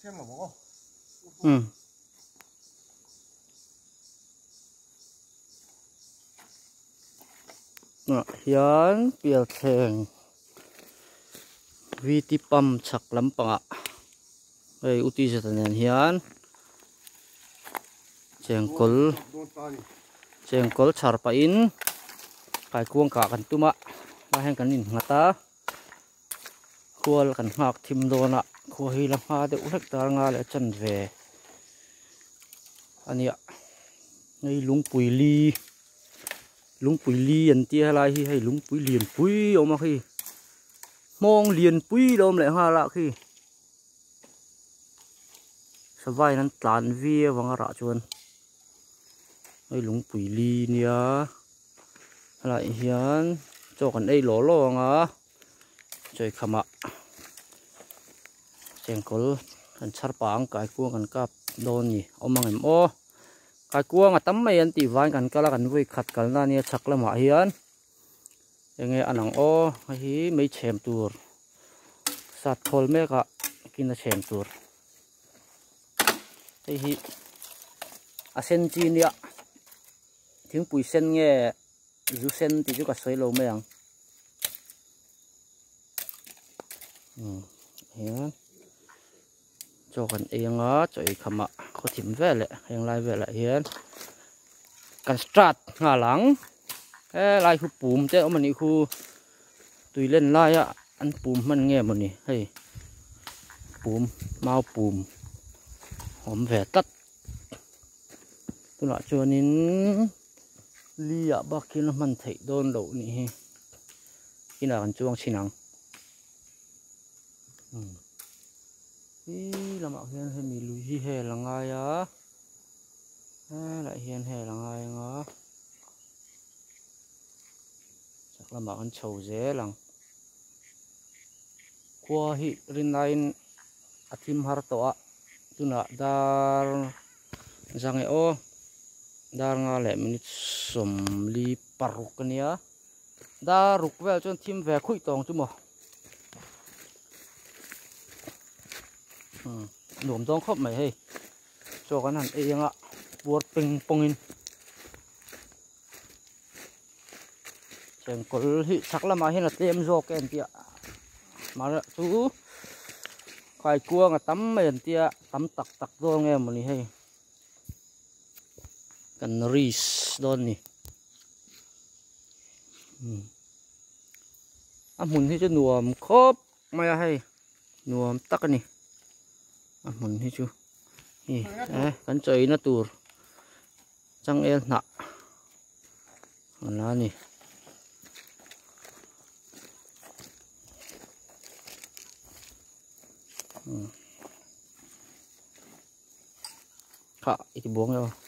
xem mà bố. Hian pial theng VT pump chak lampanga ei uti jatanen hian chengkol charpa in kai kuang ka kan tuma la heng kan in ngata khual kan ngak thim dona khuwa hi lam ha de ulek tar nga le chan ve ania ngei lungpui li an tia lai hi hei lungpui lian pui oma khi mong lian pui lom le ha la khi savai nan tlan via wanga ra chuan ei lungpui li nia lại hian cho kan ei lo lo nga choi khama chengkol kan charpang kai kuang kan kap don ni omang em o kai kuang atam mai an ti van kan kala kan voi khat kal na nia chaklama hian enge anang o hi mei chem tur sat khol me ka kina chem tur ei hi asen chi nia thing pui sen nge zu sen ti chu ka soi lo me ang hian cho kan enga choi khama kho thim vele heng lai vele hian kan strat nga lang lai khu pum te omani khu tuilen lai a an pum man nge mani hei pum mau pum hom ve tat tuna chuanin lia bakin man thei don lo ni hi ina kan chuang chinang hi lama hian he mi lui hi he langa ya lại hian he langa nga chắc lama kan chho je lang kwa hi rinlain athim har to a tuna dar jange o dar nga le minute som li paruk ania dar ruk vel chon thim ve khui tong chu mo nuam dong khop mai hei cho kan han e nga buat ping pongin chengkol hi saklama hin atem jok en tia mara chu kai kuang atam mai an tia tam tak tak do nge mani hei kan ris don ni mun hi chu nuam khop mai a hei nuam tak ani mun hi chu hi kan choi na tur chang el na ana ni kha iti buang yo